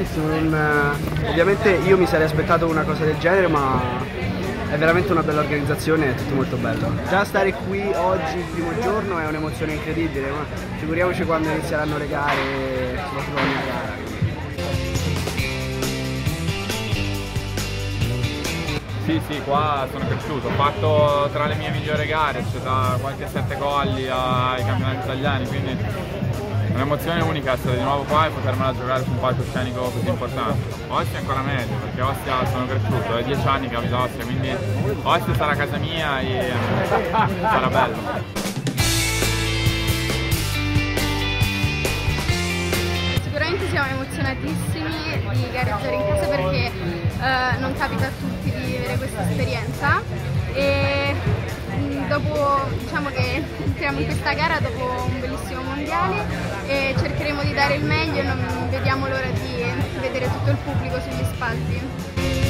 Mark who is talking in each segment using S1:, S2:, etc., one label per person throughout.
S1: Ovviamente io mi sarei aspettato una cosa del genere, ma è veramente una bella organizzazione, è tutto molto bello. Già stare qui oggi, il primo giorno, è un'emozione incredibile, ma figuriamoci quando inizieranno le gare, soprattutto ogni gara.
S2: Sì, qua sono cresciuto, ho fatto tra le mie migliori gare, c'è da qualche 7 colli ai campionati italiani, quindi è un'emozione unica essere di nuovo qua e potermela giocare su un palcoscenico così importante. Ostia è ancora meglio, perché Ostia sono cresciuto, è 10 anni che abito a Ostia, quindi Ostia sarà casa mia e sarà bello.
S3: Sicuramente siamo emozionatissimi di gareggiare in casa perché non capita a tutti di avere questa esperienza e dopo, diciamo che entriamo in questa gara dopo un bellissimo mondiale e cercheremo di dare il meglio e non vediamo l'ora di vedere tutto il pubblico sugli spalti.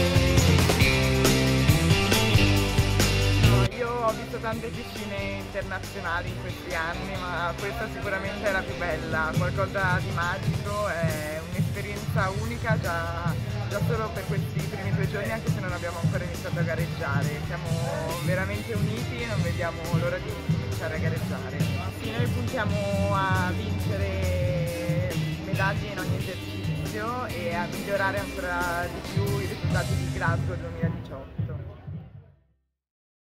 S4: Io ho visto tante piscine internazionali in questi anni, ma questa sicuramente è la più bella, qualcosa di magico, è un'esperienza unica già solo per questi primi 2 giorni, anche se non abbiamo ancora iniziato a gareggiare. Siamo veramente uniti e non vediamo l'ora di iniziare a gareggiare. Sì, noi puntiamo a vincere medaglie in ogni esercizio e a migliorare ancora di più i risultati di Glasgow 2018.